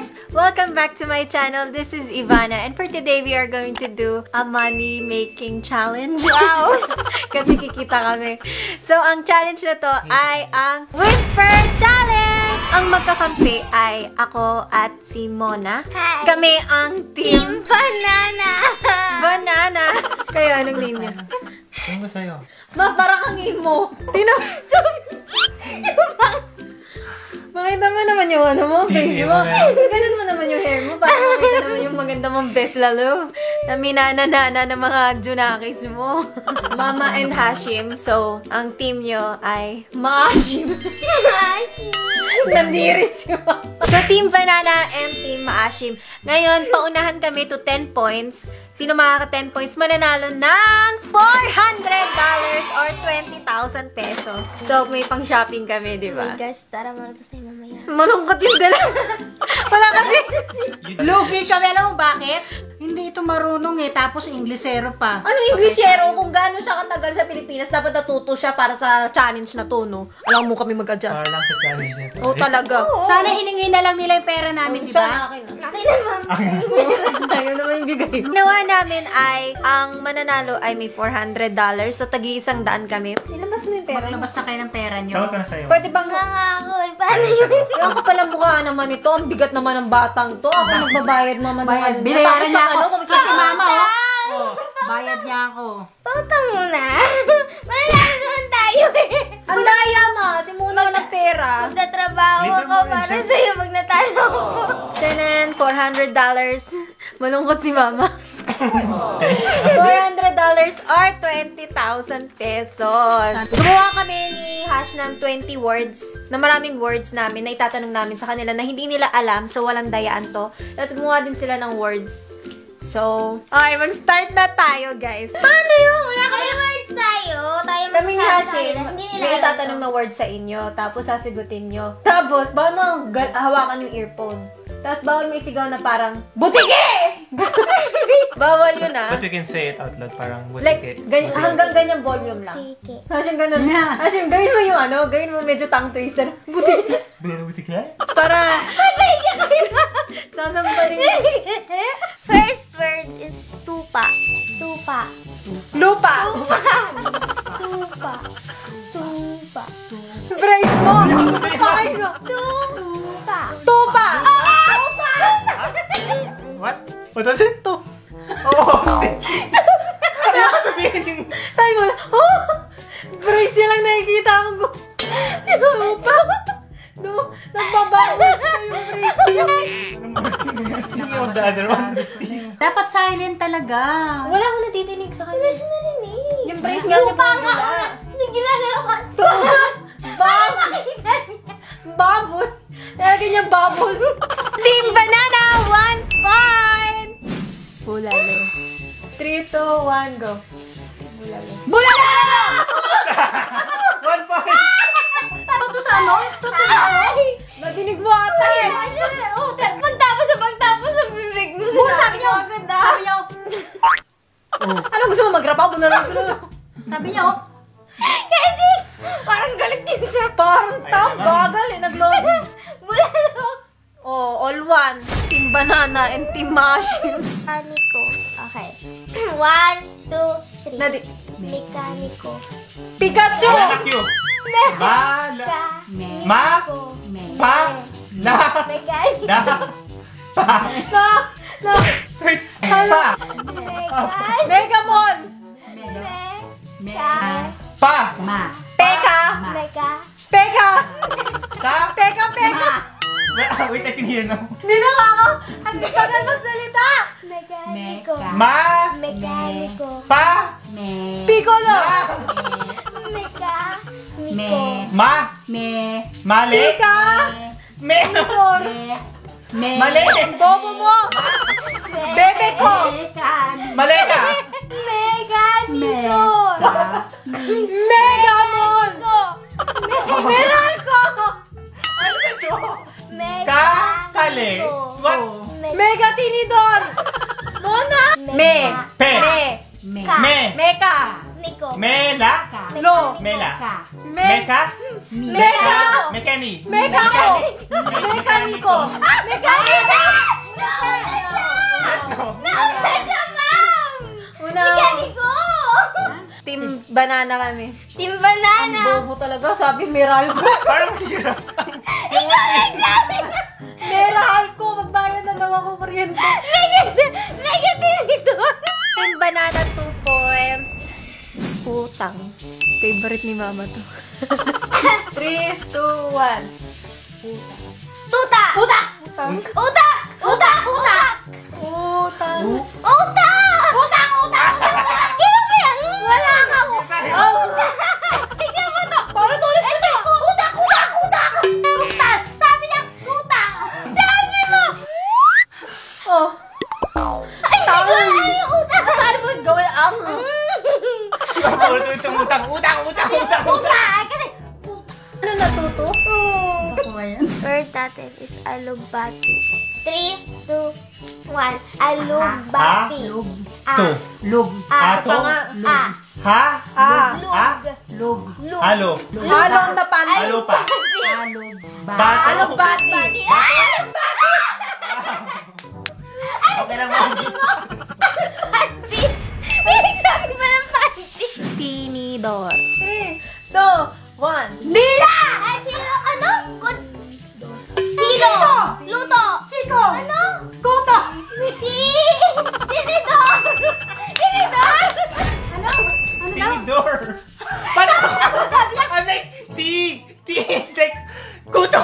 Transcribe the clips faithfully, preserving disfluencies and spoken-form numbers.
guys! Welcome back to my channel. This is Ivana, and for today we are going to do a money making challenge. Wow! Kasi kikita kami. So, ang challenge na to ay ang Whisper Challenge! Ang magkakampi ay ako at si Mona. Hi. Kami ang Team Team Banana! Banana! Kayo, anong name niya? Ano ba sa'yo? Ma, parang ang imo. Tino. Makita mo naman yung ano mo, face mo. Ganun mo naman yung hair mo. Para makita naman yung maganda mong best lalo. Na minananana ng mga junakis mo. Mama and Hashim. So, ang team nyo ay Maashim. Maashim! Nandiris yung So, Team Banana and Team Maashim. Ngayon, paunahan kami to ten points. Sino makaka ten points mananalo ng four hundred dollars or twenty thousand pesos. So, may pang shopping kami, di Oh ba? my gosh, tara malabas tayo mamaya. Malungkot yung dala. Wala kasi. Lugi kami, alam mo bakit? Hindi ito marunong eh, tapos Inglesero pa. Ano Inglesero? Kung gano'n siya katagal sa Pilipinas, dapat natuto siya para sa challenge na to, no? Alam mo kami mag-adjust. Para lang sa challenge nito. Oo, talaga. Sana hiningi na lang nila yung pera namin, di Sana ba? akin, ah. Akin naman. Ayaw naman yung bigay. Ginawa namin ay, ang mananalo ay may four hundred dollars. So, tagi-isang daan kami. Nilabas mo yung pera. Maglabas na kayo ng pera nyo. Tawag ka na sa'yo. Pwede bang... Nga nga ako eh, paano yun? Wala ko palang mukha naman ito. Ang bigat naman ng batang to. Ako magbabayad, mama. Bayad, naman. binayaran Tapos niya ang ako. ano, kumikita Kasi si mama, oh. Oh, bayad niya ako. Pautang muna. Mananalo naman tayo eh. Ang daya, ma. Si Muna walang pera. Magtatrabaho Libre ako mo rin para siya. sa'yo pag natalo ako. Tanan, four hundred dollars. Malungkot si mama. four hundred dollars or twenty thousand pesos. Gumawa kami ni Hash ng twenty words, na maraming words namin, na itatanong namin sa kanila na hindi nila alam, so walang dayaan to. Tapos gumawa din sila ng words. So, okay, mag-start na tayo, guys. Paano yun? Wala May words tayo. Tayo Kami ni magsasabi Hashim, na hindi nila may alam itatanong to. na word sa inyo, tapos sasagutin nyo. Tapos, bawal mo gal- hawakan yung earphone. Tapos, bawal may sigaw na parang, butike! Bawal yun, ah. But we can say it out loud, parang Like, butikit. ganyan, hanggang ganyan volume lang. Kiki. Hashim, ganun. Hashim, gawin mo yung ano, gawin mo medyo tongue twister. Butike! Butikit? Para, Patay niya kayo. sasampaling. First word is tupa. Tupa. Lupa! Tupa. Tupa. Tupa. Brace mo! Pakay mo! Tupa. Tupa! What? What was it? To. Oo! Kaya ka sabihin yung... Tayo mo na, oh! Brace niya lang nakikita ko. Tupa! No, nagbabawas pa yung brace niya. Yung the other one to see. Dapat silent talaga. Wala akong natitinig sa kanya. Siya narinig. Yung brace nga niya Tupa nga. bumula. Hindi ginagalaw ko. Tupa! Para Bab- makita niya. Bubble! Nalagyan niya bubbles. Team Banana, one point! Bulalo. Three, two, one, go. Bulalo. Bulalo! One point! Tama to sa ano? Ay! Nadinig mo ata eh. Oh, pagtapos sa pagtapos sa bibig mo, Oh, sabi sinabi niyo. mo agad ah. Sabi niyo. Ano gusto mo mag-rap? Bulalo, bulalo. Sabi niyo. Kasi parang galit din siya. Parang tam, bagal eh. Nag-load. Bulalo. Oh, all one. Team Banana and Team Mashim. Mekaniko. Okay. One, two, three. Nadi. Mekaniko. Pikachu! Banana Q. Ba, la, Me. ma, Me. pa, la, Mekaniko. da, pa. Na! Na! Wait, pa, Mekaniko. Megamon! Me. Meka. pa, Ma. Peka! Meka. Peka! ta. Peka! Peka! Wait, I can hear now. Hindi na nga ako! Ang tagal magsalita! Mekaniko. Meka. Ma, Mekaniko. pa, Me. Piccolo! la, Mekaniko. Me. ma, Me. mali, Peka! me, Me. Me. mali, Bobo mo! Bebe ko! Mekan. mali ka. Mekaniko. Megamon! Meralco! Ano ba ito? Mekaniko. Ka, kali, what? Mega Tinidor! Mona! Me! Pe, Me! Me. me, Meka! Niko. mela, Lo! mela, Ka. Me! meka, Meka! mekani, Meka ko! Mekaniko! Mekaniko! banana kami. Team banana. Bobo talaga, sabi Meralco. Parang hirap. Ikaw nagsabi na. Meralco, magbayad na daw ako kuryente. Negative. Negative ito. Team banana, two points. Utang. Favorite ni mama to. three, two, one. Tuta. Uta. Utang. Uta. Uta. Uta. Utang. Uta. Uta. Uta. Kino ba yan? Wala ka. Oh. Tignan mo to. Parang tulit mo to. Uta. Uta. Uta. Uta. Sabi niya, uta. Sabi mo. Oh. Ay, siguro ano yung uta? Saan mo gawin ang... Ulit itong utang. Utang, utang, utang, utang. Kasi, Ano natuto? Ako yan. word natin is alugbati. three, two, one. Alugbati. Lug. Ah. Two. Lug. Ah. Ato. Ah. Ha? Ah. Lug. Ha? Lug. Lug. Halo. Halo ang napan. Halo pa. Alug. Ba. Bato. Alugbati. Alugbati. Okay lang mo. Pansi. Ibig sabi ba ng pansi? Tinidor. three, two, one. Dila! At sino? Ano? Good. Hilo. Luto. Chico. Ano? Kuto. Si. Tinidor. Tinidor. Ano? Ano daw? Tinidor. Parang Sabi niya. I'm like, T. T. It's like, kuto.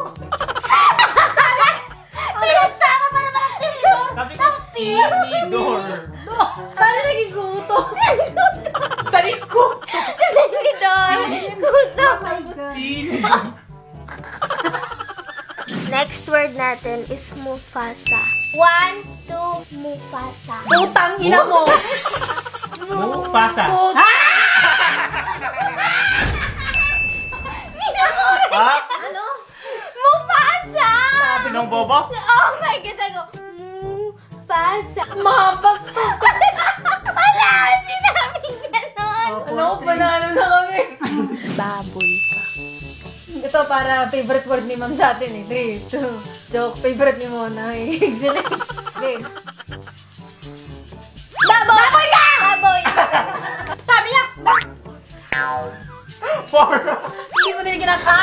Pinagsama pa naman ang tinidor. Sabi ko, tinidor. Paano naging guto? Sabi ko, Tinidor. Kuto. Oh my God. tinidor. Next word natin is Mufasa. One, two, Mufasa. Utang ina mo. Mufasa. Minamura. Ha? Ano? Mufasa! Sinong bobo? Oh my God, ako. Mufasa. Mapastos. Wala akong sinabing ganon. Ano? Panalo na kami. Baboy ka. Ito para favorite word ni ma'am sa atin eh. three, two, joke. Favorite ni Mona eh. Excellent. Game. Baboy! Baboy ka! Baboy. Sabi niya, Four. hindi mo din kinaka.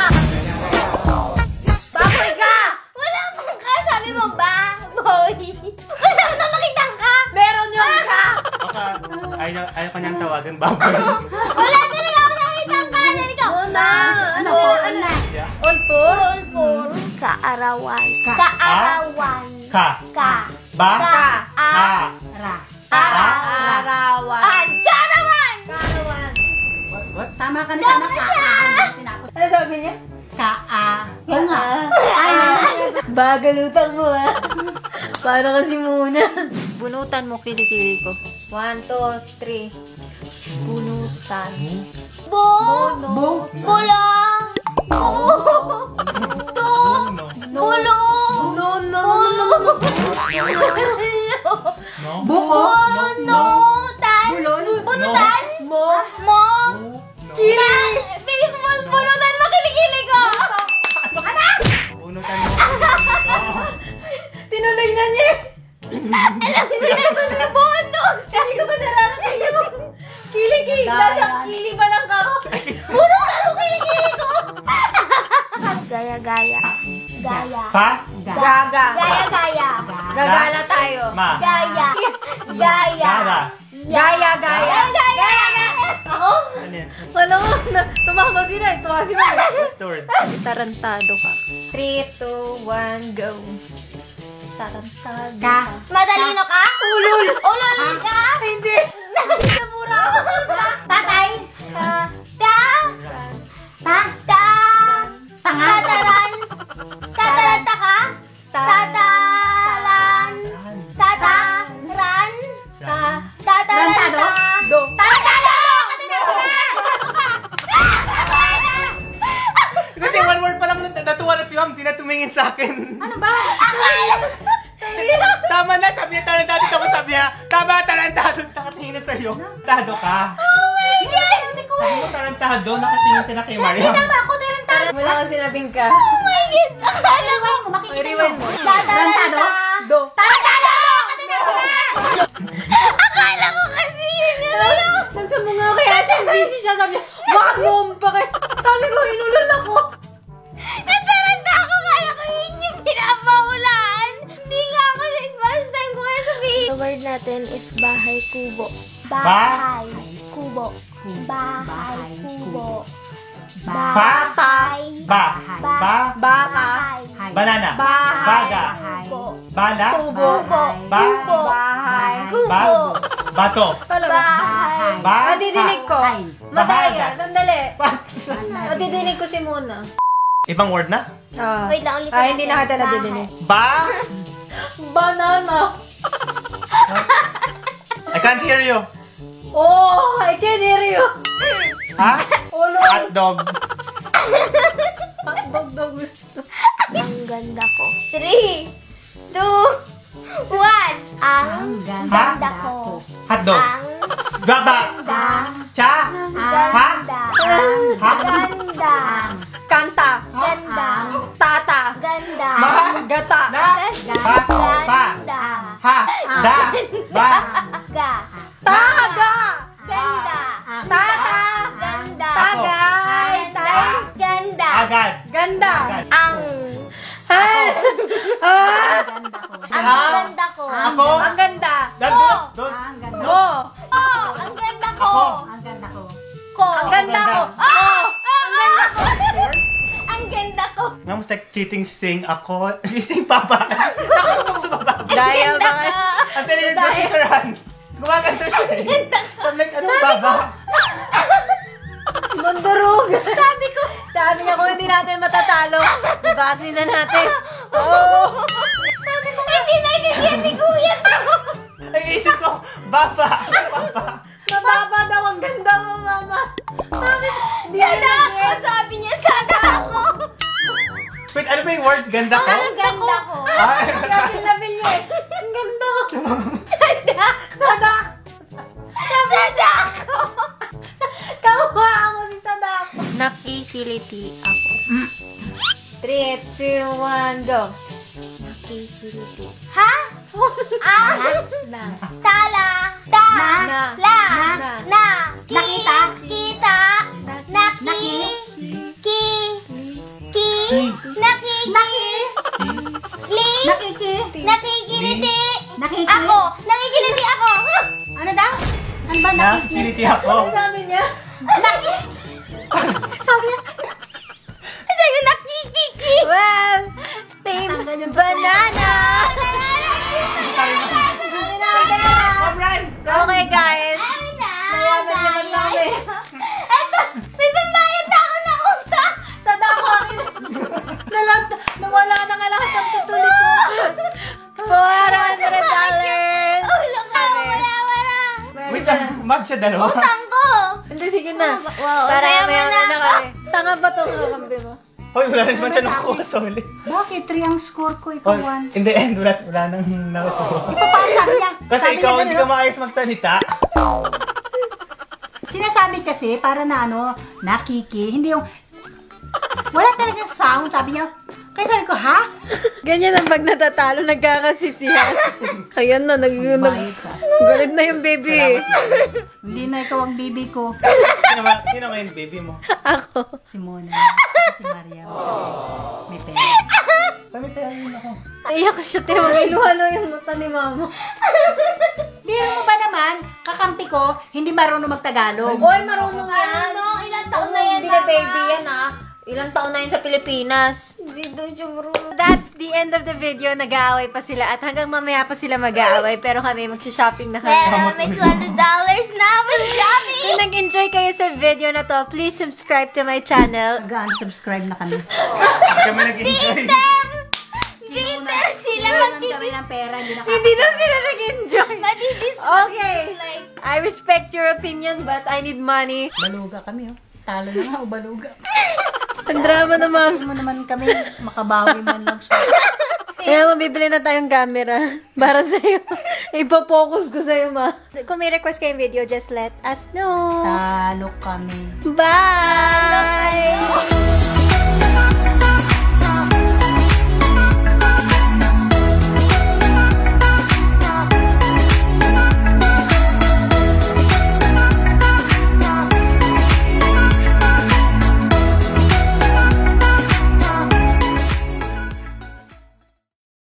Baboy ka! Wala pang ka. Sabi mo, baboy. Wala mo nang nakitang ka. Meron yun ka! Baka, ayaw, ayaw ka niyang tawagan, baboy. Wala talaga ako nakitang ka. Dali ka. Mona! Ano? Ano na? Yeah. All four? Pulpul. Kaarawan. Kaarawan. Ka. Ka. Ba. Ka. A. A. Ra. Ara. Arawan. An. Kaarawan. Karawan. What? What? Tama ka na sana. Ka-a. Tinapos. Ano sabi niya? Ka-a. Yan nga. Bagal utang mo ha. Paano kasi muna? Bunutan mo kilikili ko. One, two, three. Bunutan. Bu. Buno. Bulo. Bu. Tu. No. Bulo. No, no, no, no. No. Buko. Bunutan. Bulon. Bunutan. Mo. Mo. No. Kili. Bilis mo. Bunutan mo kilikili ko. Unutan mo. Oh. Tinuloy na niya. Alam ko na sa bunot. Hindi ko ba nararating yung kilikili? Dahil- Nasa kili ba lang ako? Bunutan mo kilikili ko. Gaya, gaya. Gaya. Pa. Gaga. Gaya, gaya. Gagala tayo. Ma. Gaya. Gaya. Gara. Gaya, gaya. Gaya, gaya. Ako? Ano yan? Ano? Na- Tumama sila eh. Tuwa sila eh. What's the word? Tarantado ka. three, two, one, go. Tarantado Ka. ka. Matalino ka? Ulul. Ulol ka? Hindi. Namura ako. Tatay? Ka. Ta? Ta. Ta? Tanga. Tataran? Tataranta ka? Ta. Tataran? Tataran? Ka. Tataranta? Do. Tarantado! Kasi one word pa lang nat- natuwa na si ma'am, di na tumingin sa akin. Ano ba? Tama na, sabi niya talentado, tapos sabi niya, tama, talentado, nakatingin na sa'yo. Tado ka. Oh my God! Sabi mo talentado, nakatingin ka na kay Mariam. Ako tarantado! Wala kang sinabing ka. Oh my God! Akala ko! Ay, rewind mo. Tataranta! Do. Tarantado! Akala ko kasi yun yun! Ano? Nagsa mo nga kaya siya natin is bahay kubo. Ba? Bahay kubo. Bahay kubo. Ba? Ba? Ba? Baka. Banana. Bahay. Baga. Kubo. Bala. Kubo. Ba? Bahay. Ba? Bato. Talaga. Bahay. Ba? Madidinig ko. Madaya. Bahagas. Sandali. Madidinig ko si Mona. Ibang word na? Ah. Wait lang, ulit Ah, hindi na natin. kita nadidinig. Ba? Banana. I can't hear you. Oh, I can hear you. Ha? Oh, Lord. Hotdog. Hotdog daw gusto. Ang ganda ko. Three, two, one. Ang ganda ko. Hotdog. Ang Baba. ganda. Cha. Ha? Ganda. Ha? Ganda. Kanta. Ganda. Tata. Ganda. Ma. Gata. Na. Ba. Pa. Ganda. Ha. Da. Ba. Ga. Taga. Ganda. Tata. Ganda. Tagay. Ganda. Ganda. Agad. Ganda. Agad. Ang Ah. Ah. ang Ah. ganda ko. Ako. Ang ganda. Doon. Doon. Ang ganda. Oh. Oh, ang ganda ko. Ako. Ang ganda ko. Ko. Ang ganda ko. Ah! Oh. Ang ganda ko. Ang ganda ko. Nga mo like cheating sing ako. Sing papa. Nakatutong sa baba. Daya Ganda ba? ko. Ang tinigil ko si Sir Hans. Gumaganto siya eh. Sabi like, ano baba? Mandurog. Sabi ko. Sabi niya kung hindi natin matatalo, bugasin na natin. Oh. Sabi ko, hindi naiintindihan ni Kuya to. Ay, isip ko, baba. Baba. Mababa daw ang ganda mo, mama. Sabi ko, hindi Sada na ako. Sabi niya, sada ako. Wait, ano ba yung word? Ganda ko? Ang ganda ko. Ah, labil-labil niya eh. Ang ganda. Sada. Sada. Sada ako. Kawa mo si Sada. Nakikiliti ako. three, two, one, go. Nakikiliti. Ha? Ang Na. tala. Ta. Na. La. Na. Na. Nakita. Kita. Naki. Ki. Ki. Naki. Li. Nakiki. Nakikiliti. Nakiki. Ako. Nakikiliti ako. Ano daw? Ano ba na, nakiki? pinisi ako. Ano sabi niya? Sabi niya. Sabi ko, nakikiki. Well, team banana. Mom, run! Okay, guys. Ay na. Mayaman naman kami. Eto, may pambayad na ako na utang. Sada ko akin. Nalat, nawala na nga lahat ng tutulik ko. four hundred dollars. Ulo ka, wala, wala. Wait lang, mag siya dalawa. Utang ko. Hindi, sige na. Wow, Para mayaman mayaman na na ako. kami. Tanga ba itong kakambi mo? Hoy, wala naman siya nakuha sa uli. Bakit? three ang score ko. Oh, Ikaw one. in the end, wala, wala nang nakuha. Paano sabi niya? Kasi Sabi ikaw, niya hindi ganun, ka maayos magsalita. Sinasabi kasi, para na ano, nakiki, hindi yung, wala talagang sound, sabi niya. Kaya sabi ko, ha? Ganyan ang pag natatalo, nagkakasisihan. Ayan na, nag, nag, Bayad ka. galit na yung baby. Hindi na ikaw ang baby ko. Sino ba, sino ba yung baby mo? Ako. Si Mona. Si Maria. May pera. Pamitayin ako. Iyak siya, te. Mag-iluhalo yung mata ni mama. Biro mo ba naman, kakampi ko, hindi marunong magtagalog. Hoy, marunong yan. Ano, ilang taon na yan, Hindi na Mama? baby yan, ah. Ilang taon na yun sa Pilipinas. Hindi daw siya marunong. That's the end of the video. Nag-aaway pa sila at hanggang mamaya pa sila mag-aaway. Pero kami, mag-shopping na kami. Pero may two hundred dollars na mag-shopping. Kung nag-enjoy kayo sa video na to, please subscribe to my channel. Nag-unsubscribe na kami. Kami nag-enjoy. Peter, sila Kailangan kami magdidis... ng pera, hindi na Hindi na sila nag-enjoy. Madidis... Okay. Like, I respect your opinion, but I need money. Baluga kami, oh. Talo na nga, o baluga. Ang drama naman. Hindi mo naman kami makabawi man lang sa... Kaya mabibili na tayong camera para sa'yo. Ipo-focus ko sa'yo, ma. Kung may request kayong video, just let us know. Talo kami. Bye!